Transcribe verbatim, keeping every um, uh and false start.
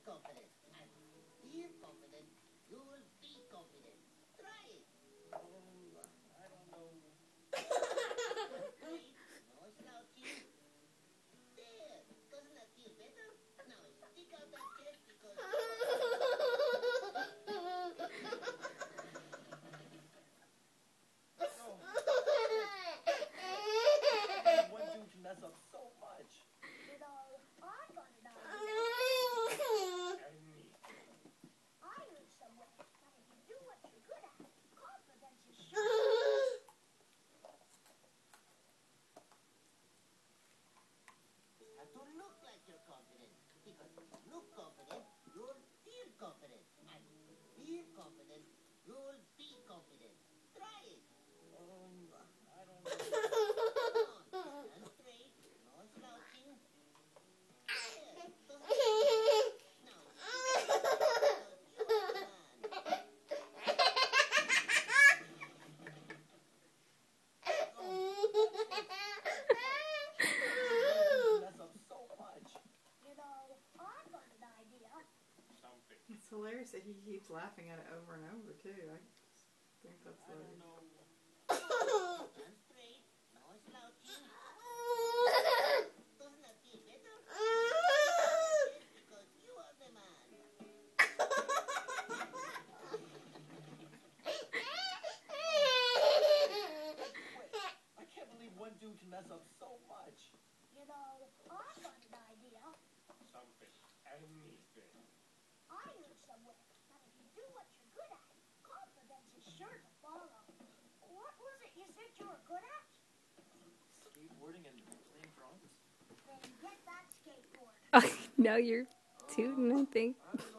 confident. And feel confident, you will be confident. Try it. Um, I don't know. Straight, no slouching. There. Doesn't that feel better? Now stick out that chest because you One dude can mess up so much. You know, I got an idea. And me. I heard somewhere that if you do what you're good at, confidence is sure. You have to look like you're confident. Because look confident, you'll feel confident. And feel confident, you'll be confident. Try it. Um, I don't know. Come on. Stand straight, no slouching. There. Doesn't that feel now stick out that chest because you are the man. Mess up so much. You know, I got an idea. Something. It's hilarious that he keeps laughing at it over and over too. I just think that's I don't hilarious. know. Stand straight, no slouching. Doesn't that feel better? Because you are the man. I can't believe one dude can mess up so much. You know, I got an idea. Something. Anything. I heard somewhere that if you do what you're good at, confidence is sure to follow. What was it you said you were good at? Skateboarding and playing drums? Then get that skateboard. No, you're tooting, I think. I don't know.